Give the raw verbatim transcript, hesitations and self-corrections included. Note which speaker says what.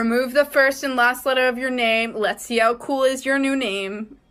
Speaker 1: Remove the first and last letter of your name. Let's see how cool is your new name.